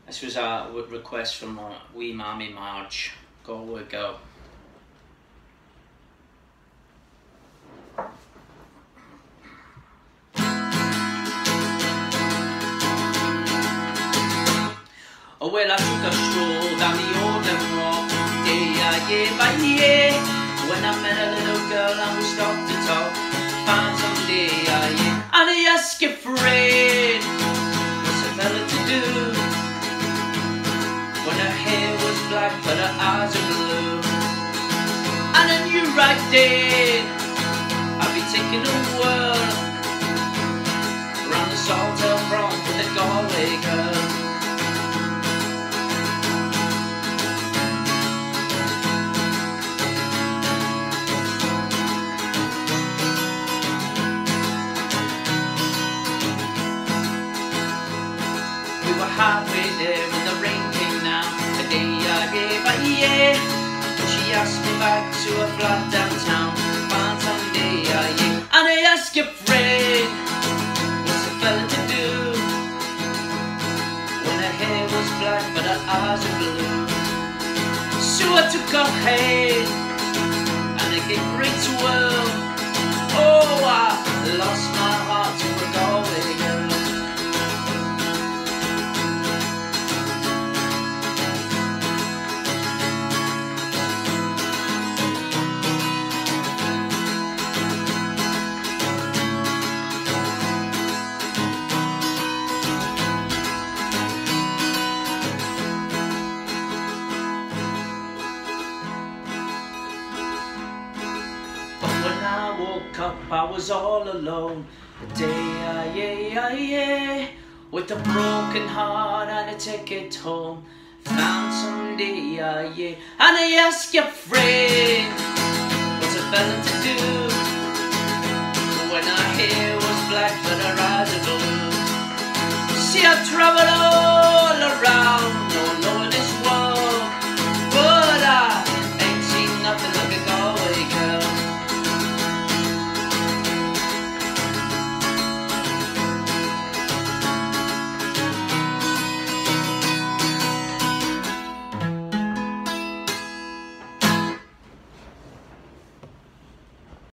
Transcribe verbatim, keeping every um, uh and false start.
This was a request from uh, wee Mammy Marge. Go we go. Oh well, I took a stroll down the Oldham Walk, day year by year. When I met a little girl and we stopped to talk, found some day year. And I asked your friend, what's a fella to do when her hair was black but her eyes are blue? And I knew right then I'd be taking a whirl around the Saltell front with a Galway girl. Halfway there when the rain came down, a day I gave a year. She asked me back to a flat downtown, found some day a year. And I asked your friend, what's a fella to do when her hair was black but her eyes are blue? So I took her hand and I gave great swirl. Oh, I lost my heart to a Galway girl. I woke up, I was all alone. A day, ah, yeah, ah, yeah, with a broken heart and a ticket home. Found some day, ah, yeah. And I asked your friend, what's a fella to do when her hair was black but her eyes are blue? See, I traveled all around